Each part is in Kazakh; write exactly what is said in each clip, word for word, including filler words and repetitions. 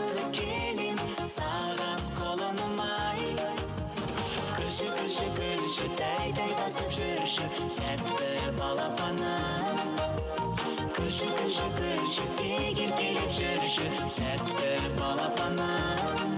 асығы келем саған қолыным ай. Күлші, күлші, күлші, тай-тай басып жүрші, тәтті балапаным. Күлші, күлші, күлші, тегер келіп жүрші, тәтті балапаным.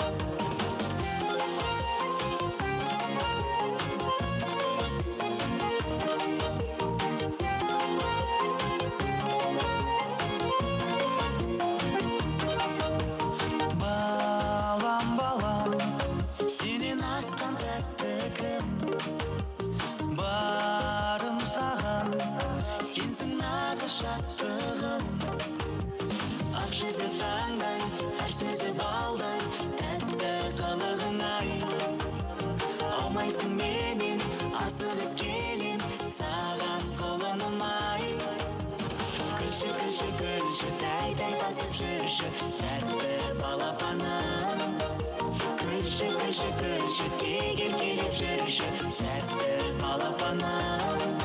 Балам, балам, сенен асқан тәтті кім? Барым саған, сенсің нағыз шаттығым. Ақ жүзі таңдай, әр сөзі балдай, тәтті қылығың ай. Аумайсың менен, асығып келем саған қолыным ай. Күлші, күлші, күлші, тай-тай басып жүрші, тәтті балапаным. Күлші, күлші, күлші, тегер келіп жүрші, тәтті балапаным.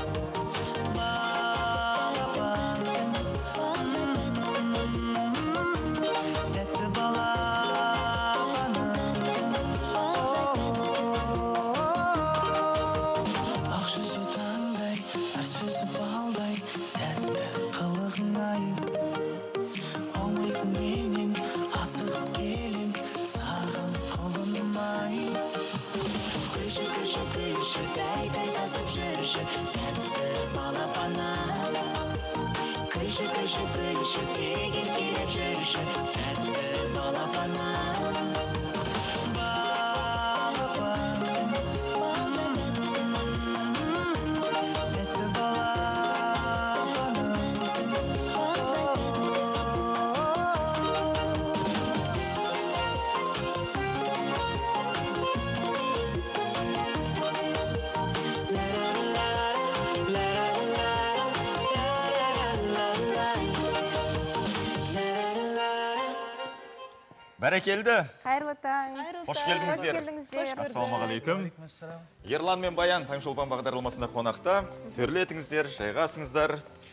Күлші, күлші, күлші, тегер келіп жүрші, тәтті балапаным. Бәрекелді. Қайырлы таң. Қош келдіңіздер. Ассалаумағалейкум. Ерлан мен Баян Таңшолпан бағдарламасында қонақта. Түрлі етіңіздер, жайғасыңыздар.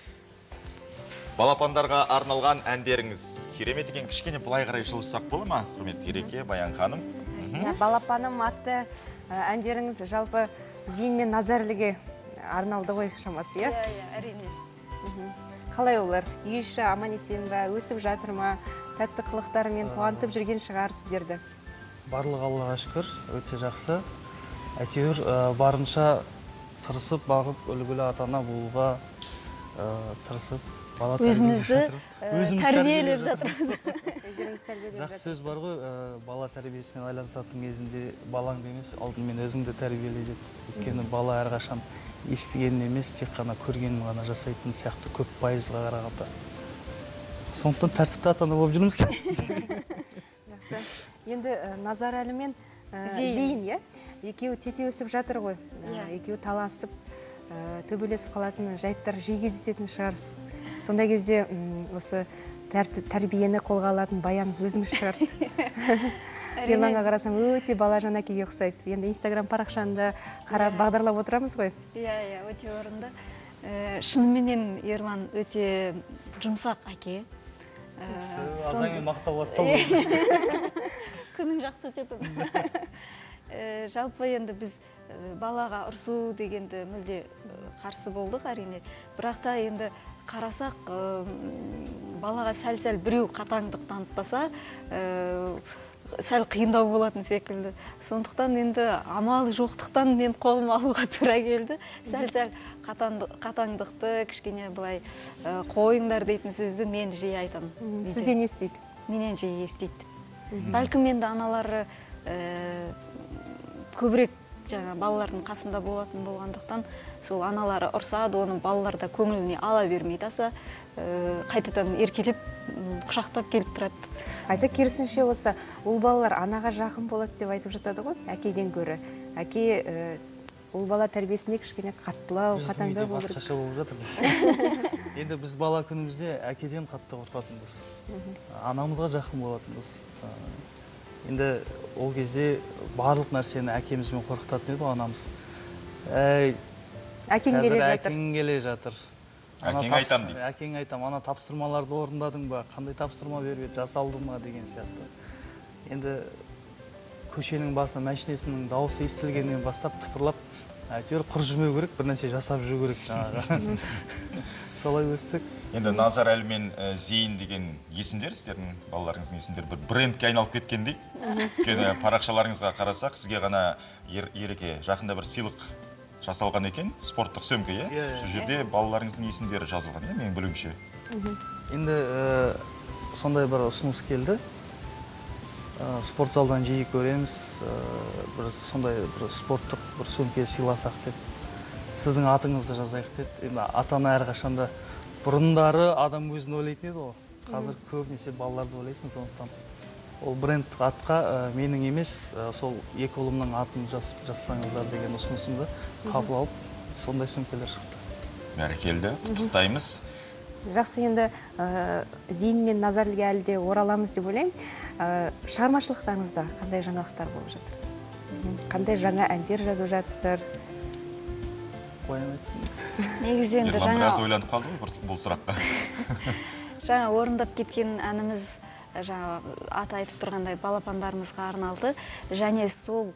Балапандарға арналған әндеріңіз керемет екен. Кішкене былай қарай жылжысақ болады ма? Құрметті Ереке, Баян ханым. Балапаным атты әндеріңіз жалпы Зейін мен Назарлыге арналды ғой шамасы, иә? Иә, әрине. Қалай олар? Үй іші аман есен бе, өсіп жатыр ма? Тәтті қылықтарымен қуантып жүрген шығар сіздерді? Барлық Аллаға шүкір, өте жақсы. Әйтеуір барынша тырысып, бағып, үлгілі ата-ана болуға тырысып, бала өзімізді тәрбиелеп жатырмыз. Жақсы сөз бар ғой, бала тәрбиесімен айланысатын кезінде балаңды емес, алдымен өзіңді тәрбиеле деп. Өйткені бала әрқашан естігенін емес, тек қана көргенін ғана жасайтын сияқты көп пайызға қарағанда. Сондықтан тәртіпті ата-ана болып жүрміз. Жақсы. Енді Назарәлі мен Зейін, иә? Екеуі тете өсіп жатыр ғой. Екеуі таласып, төбелесіп қалатын жайттар жиі кездесетін шығарсыз. Сондай кезде осы тәрбиені қолға алатын Баян өзіңіз шығарсыз. Ерланға қарасам, өте бала жан әкеге ұқсайды. Енді Инстаграм парақшанды қарап бағдарлап отырамыз ғой. Иә, иә, өте орынды. Шынымен Ерлан өте жұмсақ әке. Азанмен мақтау басталды. Күнің жақсы өтеді. Жалпы енді біз балаға ұрсу дегенді мүлде қарсы болдық, әрине. Бірақ та енді қарасақ, балаға сәл-сәл біреу қатаңдық танытпаса, сәл қиындау болатын секілді. Сондықтан енді амалы жоқтықтан мен қолым алуға тура келді. Сәл-сәл қатаңдықты, кішкене былай қойыңдар дейтін сөзді мен жиі айтамын. Сізден естейді? Менен жиі естейді. Бәлкім енді аналары көбірек балалардың қасында болатын болғандықтан, сол аналары ұрсады, оның балаларда көңіліне ала бермейді аса, қайтадан еркелеп, құшақтап келіп тұрады. Айта керісінше осы, ол балалар анаға жақын болады деп айтып жатады ғой, әкеден көрі. Әке ол бала тәрбиесінде кішкене қаттылау, қатаңдау болып жатыр. Басқаша болып жатыр. Енді біз бала күнімізде әкеден қатты қорқатынбыз. Анамызға жақын болатынбыз. Енді ол кезде барлық нәрсені әкемізбен қорқытатын еді анамыз. Әкең келе жатыр. Әкең келе жатыр. Әкең айтам дейді. Әкең айтам, ана тапсырмаларды орындадың ба, қандай тапсырма беріп еді, жасалды ма деген сияқты. Енді көшенің басына мәшинесінің дауысы естілгеннен бастап тыпырлап, әйтеуір құр жүрмеу керек, бір нәрсе жасап жүру керек жаңағы. Солай өстік. Енді Назарәлі мен Зейін деген есімдер, сіздердің балаларыңыздың есімдері бір брендке айналып кеткендей. Өйткені парақшаларыңызға қарасақ, сізге ғана Ереке жақында бір сыйлық жасалған екен, спорттық сөмке, иә? Сол жерде балаларыңыздың есімдері жазылған, иә, менің білуімше. Енді сондай бір ұсыныс келді. Спорт залдан жиі көреміз, бір сондай бір спорттық бір сөмке сыйласақ деп. Сіздің атыңызды жазайық деді. Енді ата-ана әрқашанда бұрындары адам өзін ойлайтын еді ғой. Қазір көбінесе балаларды ойлайсың, сондықтан ол брендтік атқа менің емес, сол екі ұлымның атын жазсаңыздар деген ұсынысымды қабыл алып, сондай сөмкелер шықты. Бәрекелді, құттықтаймыз. Жақсы, енді Зейін мен Назарәліге әлі де ораламыз деп ойлаймын. Шығармашылықтарыңызда қандай жаңалықтар болып жатыр? Қандай жаңа әндер жазып жатсыздар? Баян айтсын. Негізі енді Ерлан жаңа біраз ойланып қалды ғой бұл сұраққа. жаңа орындап кеткен әніміз жаңа аты айтып тұрғандай балапандарымызға арналды. Және сол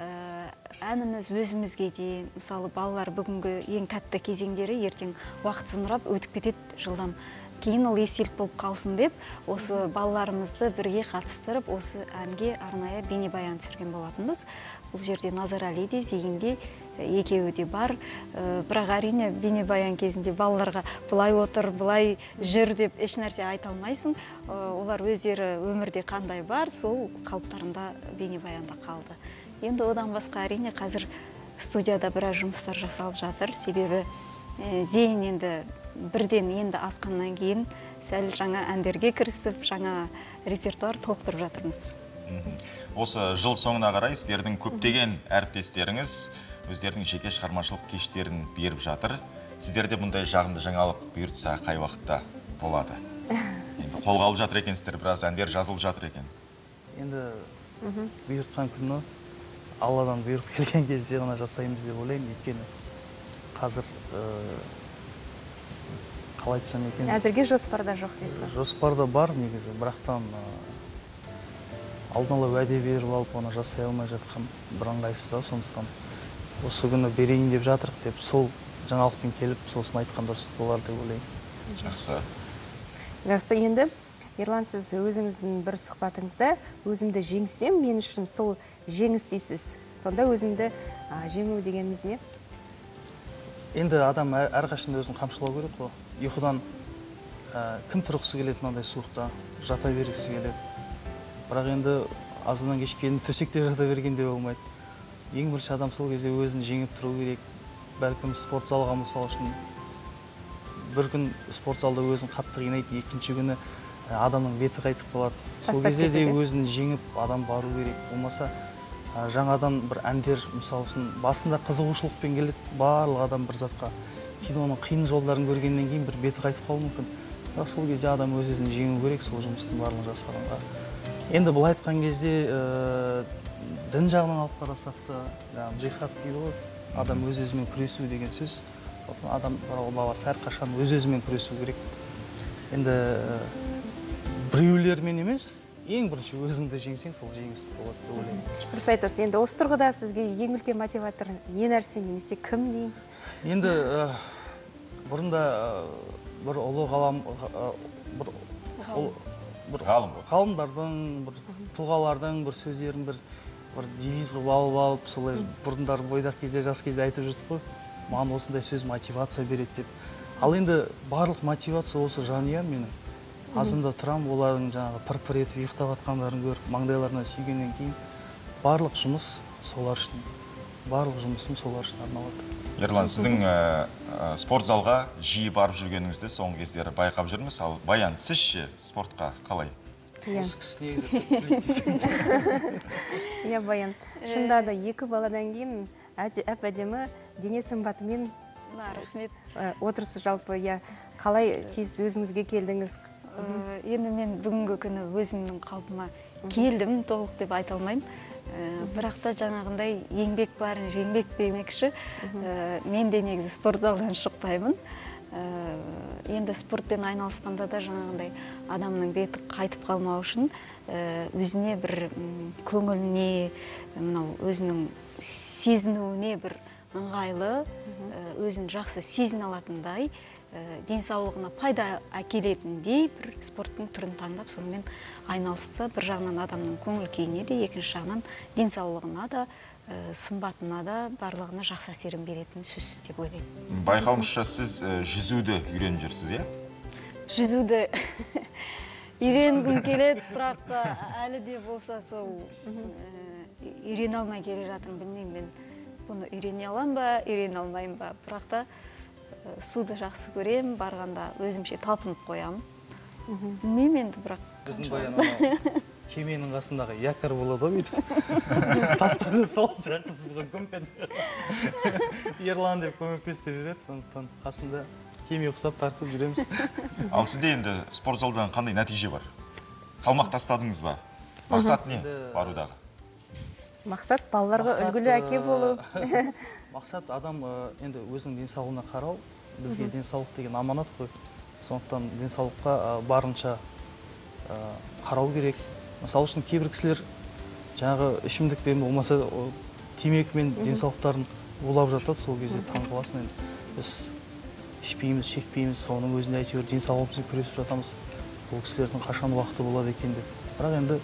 әніміз өзімізге де, мысалы балалар бүгінгі ең тәтті кезеңдері ертең уақыт зымырап өтіп кетеді жылдам. Кейін ол естелік болып қалсын деп, осы балаларымызды бірге қатыстырып, осы әнге арнайы бейнебаян түсірген болатынбыз. Бұл жерде Назарәлі де, Зейін де, екеуі де бар. Бірақ әрине бейнебаян кезінде балаларға бұлай отыр, бұлай жүр деп еш нәрсе айта алмайсың. Олар өздері өмірде қандай бар, сол қалыптарында бейнебаянда қалды. Енді одан басқа әрине қазір студияда біраз жұмыстар жасалып жатыр. Себебі Зейін енді бірден енді асқаннан кейін сәл жаңа әндерге кірісіп, жаңа репертуар толықтырып жатырмыз. Осы жыл соңына қарай сіздердің көптеген әріптестеріңіз өздерінің жеке шығармашылық кештерін беріп жатыр. Сіздерде бұндай жағымды жаңалық бұйыртса қай уақытта болады? Енді қолға алып жатыр екенсіздер, біраз әндер жазылып жатыр екен. Енді бұйыртқан күні Алладан бұйырып келген кезде ғана жасаймыз деп ойлаймын. Өйткені қазір қалай айтсам екен? Әзірге жоспарда жоқ дейсіз ғой? Жоспарда бар негізі, бірақтан алдын ала уәде беріп алып, оны жасай алмай жатқан бір ыңғайсыз да, сондықтан осы күні берейін деп жатырық деп, сол жаңалықпен келіп, сосын айтқан дұрыс болар деп ойлаймын. Жақсы. Жақсы, енді Ерлан, сіз өзіңіздің бір сұхбатыңызда өзімді жеңсем, мен үшін сол жеңіс дейсіз. Сонда өзіңді жеңу дегеніміз не? Енді адам әрқашанда өзін қамшылау керек қой. Ұйқыдан кім тұрғысы келеді мынандай суықта, жата бергісі келеді. Бірақ енді азынан кешке төсекте жата бергенде болмайды. Ең бірінші адам сол кезде өзін жеңіп тұру керек. Бәлкім спорт залға мысал үшін бір күн спорт залда өзін қатты қинайды, екінші күні адамның беті қайтып қалады. Сол кезде де өзін жеңіп адам бару керек. Болмаса жаңадан бір әндер мысал үшін басында қызығушылықпен келеді, барлық адам бір затқа. Кейін оның қиын жолдарын көргеннен кейін бір беті қайтып қалуы мүмкін. Бірақ сол кезде адам өз-өзін жеңу керек, сол жұмыстың барлығын жасағанға. Енді бұл айтқан кезде дін жағынан алып қарасақ та, джихад дейді ғой, адам өз-өзімен күресу деген сөз. Адам баласы әрқашан өз-өзімен күресу керек. Енді біреулермен емес, ең бірінші өзіңді жеңсең, сол жеңіс болады деп ойлаймын. Дұрыс айтасыз. Енді осы тұрғыда сізге ең үлкен мотиватор не нәрсе, немесе кім дейін? Енді бұрында бір ұлы ғалам, бір ғалымдардың, бір тұлғалардың бір сөздерін бір девиз қылып алып алып, солай бұрындар бойдақ кезде, жас кезде айтып жүрдік қой, маған осындай сөз мотивация береді деп. Ал енді барлық мотивация осы жанұям менің. Азымда тұрам, олардың жаңағы пыр-пыр етіп ұйықтап жатқандарын көріп, маңдайларына сүйгеннен кейін барлық жұмыс солар үшін, барлық жұмысым солар үшін арналады. Ерлан, сіздің спорт залға жиі барып жүргеніңізді соңғы кездері байқап жүрміз. Ал Баян, сіз ше спортқа қалай? Осы кісі негізі. Иә, Баян, шында да екі баладан кейін әп-әдемі дене сымбатымен отырсыз жалпы. Қалай тез өзіңізге келдіңіз? Енді мен бүгінгі күні өзімнің қалпыма келдім, толық деп айта алмаймын. Бірақ та жаңағындай еңбек барын жеңбек демекші, мен де негізі спорт залдан шықпаймын. Енді спортпен айналысқанда да жаңағындай адамның беті қайтып қалмау үшін өзіне бір көңіліне, мынау өзінің сезінуіне бір ыңғайлы, өзін жақсы сезіне алатындай, денсаулығына пайда әкелетіндей бір спорттың түрін таңдап, сонымен айналысса, бір жағынан адамның көңіл күйіне де, екінші жағынан денсаулығына да, сымбатына да, барлығына жақсы әсерін беретін сөзсіз деп ойлаймын. Байқауымызша, сіз жүзуді үйреніп жүрсіз, иә? Жүзуді үйренгім келеді, бірақ та әлі де болса сол үйрене алмай келе жатырмын, білмеймін, мен бұны үйрене алам ба, үйрене алмайым ба, бірақ та суды жақсы көрем, барғанда өзімше талпынып қоямын. Білмеймін енді, бірақ біздің баян кеменің қасындағы якор болады ғой бүйтіп. Тастады сол сияқты сізге көмпен. Ерлан деп көмектесті жүреді, сондықтан қасында кеме ұқсап тартып жүреміз. Ал сізде енді спорт залдан қандай нәтиже бар? Салмақ тастадыңыз ба? Мақсат не барудағы? Мақсат балаларға үлгілі әке болу. Мақсат адам енді өзінің денсаулығына қарау. Бізге денсаулық деген аманат қой. Сондықтан денсаулыққа барынша қарау керек. Мысалы үшін кейбір кісілер жаңағы ішімдікпен болмаса темекімен денсаулықтарын улап жатады, сол кезде таң қаласың енді. Біз ішпейміз, шекпейміз, соның өзінде әйтеуір денсаулығымызбен күресіп жатамыз. Бұл кісілердің қашан уақыты болады екен деп. Бірақ енді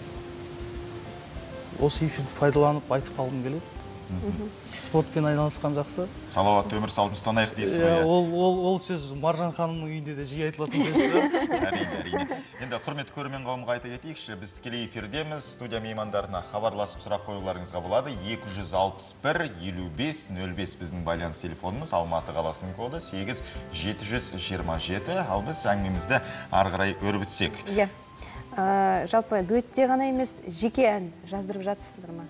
осы эфирді пайдаланып айтып қалғым келеді. Спортпен айналысқан жақсы. Салауатты өмір салтын ұстанайық дейсіз ғой. иә? Ол сөз Маржан ханымның үйінде де жиі айтылатын сөз. Әрине, әрине. Енді құрметті көрермен қауымға айта кетейікші, біз тікелей эфирдеміз. Студия меймандарына хабарласып сұрақ қоюларыңызға болады. екі жүз алпыс бір елу бес нөл бес біздің байланыс телефонымыз, Алматы қаласының коды сегіз жеті жүз жиырма жеті. Ал біз әңгімемізді ары қарай өрбітсек. Иә. Жалпы дуэтте ғана емес, жеке ән жаздырып жатсыздар ма?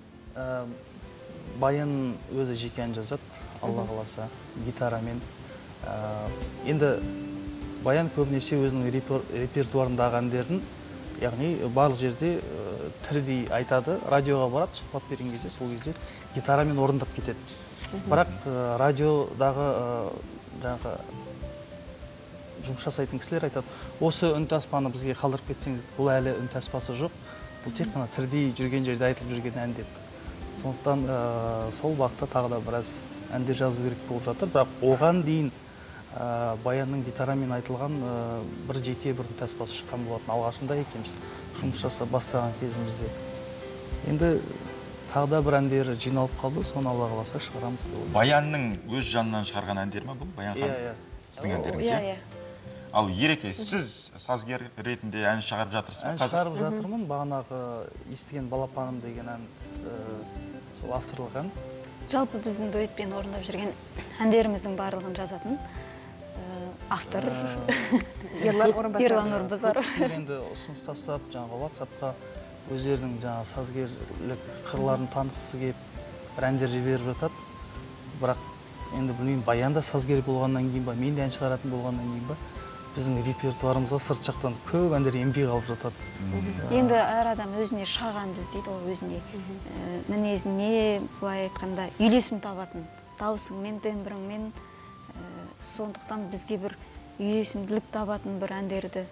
Баян өзі жеке ән жазады, Алла қаласа, гитарамен. Енді Баян көбінесе өзінің репертуарындағы әндерін, яғни барлық жерде тірідей айтады, радиоға барады, сұхбат берген кезде, сол кезде гитарамен орындап кетеді. Бірақ радиодағы жаңағы жұмыс жасайтын кісілер айтады, осы үнтаспаны бізге қалдырып кетсеңіз, бұл әлі үнтаспасы жоқ, бұл тек қана тірідей жүрген жерде айтылып жүрген ән деп. Сондықтан сол бағытта тағы да біраз әндер жазу керек болып жатыр, бірақ оған дейін Баянның гитарамен айтылған бір жеке бір үнтаспасы шыққан болатын алғашында екенбіз жұмыс жасап бастаған кезімізде. Енді тағы да бір әндері жиналып қалды, соны Алла қаласа шығарамыз. Баянның өз жанынан шығарған әндер ме бұл? Баян ханым? Сіздің әндеріңіз, иә? Ал Ереке, сіз сазгер ретінде ән шығарып жатырсыз ба? Ән шығарып жатырмын, бағанағы естіген балапаным деген ән, сол авторлық ән. Жалпы біздің дуэтпен орындап жүрген әндеріміздің барлығын жазатын автор Ерлан Орынбасаров. Енді ұсыныс тастап, жаңағы WhatsApp-қа өздерінің жаңағы сазгерлік қырларын танытқысы келіп, бір әндер жіберіп жатады. Бірақ енді білмеймін, Баян да сазгер болғаннан кейін ба, мен де ән шығаратын болғаннан кейін ба, біздің репертуарымызға сырт жақтан көп әндер енбей қалып жатады. Енді әр адам өзіне шағанды іздейді, ол өзіне мінезіне, былай айтқанда үйлесім табатын, дауысыңмен, тембріңмен, сондықтан бізге бір үйлесімділік табатын бір әндерді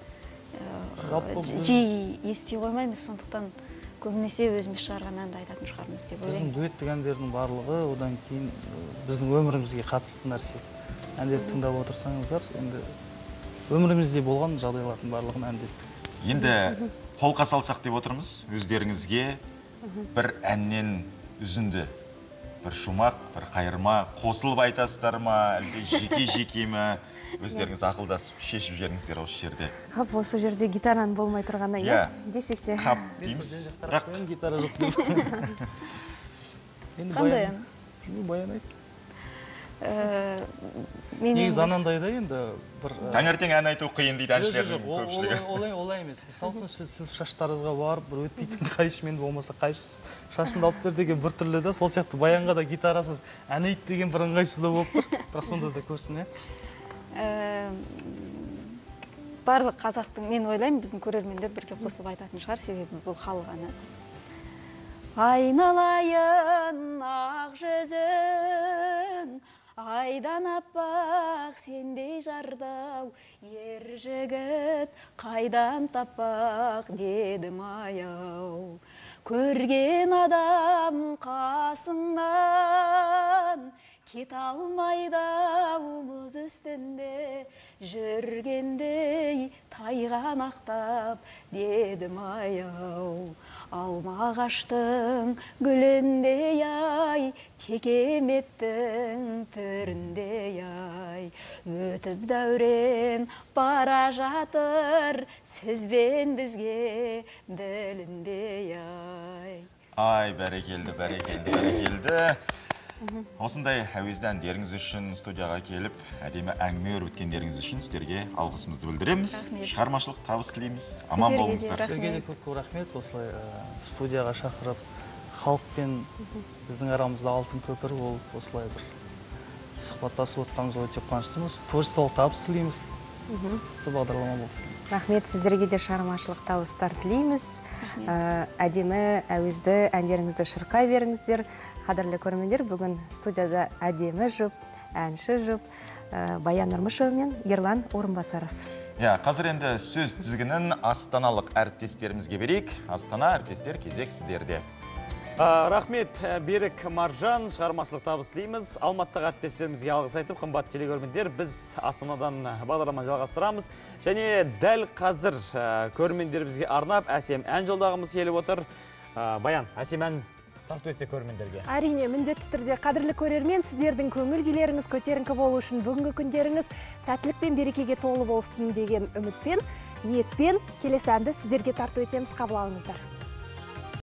жиі ести қоймаймыз, сондықтан көбінесе өзіміз шығарған әнді айтатын шығармыз деп ойлаймын. Біздің дуэттік әндердің барлығы одан кейін біздің өмірімізге қатысты нәрсе. Әндерді тыңдап отырсаңыздар, енді өмірімізде болған жағдайлардың барлығын әндеттік. Енді қолқа салсақ деп отырмыз, өздеріңізге бір әннен үзінді, бір шумақ, бір қайырма, қосылып айтасыздар ма, әлде жеке-жеке ме, өздеріңіз ақылдасып шешіп жеріңіздер осы жерде. Қап, осы жерде гитараның болмай тұрғанда, иә, десек те. Қап, дейміз, бірақ гитара жоқ деп. Қандай ән? Баян айт. Негіз анандайда енді бір... Таңертең ән айту қиын дейді әншілердің көпшілігі. Олай емес. Мысалы, сіз шаштарыңызға барып, бір өтпейтін қайшымен болмаса қайшысыз шашымды алып бер деген бір түрлі да, сол сияқты Баянға да гитарасыз ән айт деген бір ыңғайсыз да болып тұр. Бірақ сонда да көрсін, ә? Барлық қазақтың, мен ойлаймын, біздің көрермендер бірге қосылып айтатын шығар, себебі бұл халық әні. Айналайын ақ жүзің, айдан аппақ сендей жардау, ер жігіт қайдан таппақ дедім аяу. Көрген адам қасыңнан кет алмайда мұз үстінде жүргендей тайған ақтап дедім аяу. Алма ағаштың гүліндей ай, текеметтің түріндей ай. Өтіп дәурен бара жатыр, сізбен бізге біліндей ай. Ай, бәрекелді, бәрекелді, бәрекелді. Осындай әуезді әндеріңіз үшін студияға келіп, әдемі әңгіме өрбіткендеріңіз үшін сіздерге алғысымызды білдіреміз. Шығармашылық табыс тілейміз. Аман болыңыздар. Сізге де көп-көп рахмет. Осылай студияға шақырып, халықпен біздің арамызда алтын көпір болып, осылай бір сұхбаттасып отқанымызға өте қуаныштымыз. Творчестволық табыс тілейміз. Сізді бағдарлама болсын. Рахмет, сіздерге де шығармашылық табыстар тілейміз. Әдемі әуезді әндеріңізді шырқай беріңіздер. Қадірлі көрермендер, бүгін студияда әдемі жұп, әнші жұп, Баян Нұрмышева мен Ерлан Орынбасаров. Қазір енді сөз тізгінін астаналық әріптестерімізге берейік. Астана әріптестер, кезек сіздерде. Рахмет, Берік Маржан, шығармашылық табыс тілейміз. Алматтағы әріптестерімізге алғыс айтып, қымбатты телекөрермендер, біз Астанадан бағдарлама жалғастырамыз. Және дәл қазір көрермендерімізге арнап әсем ән жолдағымыз келіп отыр. Баян, әсем ән тарту етсе көрермендерге. Әрине, міндетті түрде қадірлі көрермен, сіздердің көңіл күйлеріңіз көтеріңкі болу үшін бүгінгі күндеріңіз сәттілік пен берекеге толы болсын деген үмітпен, ниетпен келесі әнді сіздерге тарту етеміз, қабыл алыңыздар.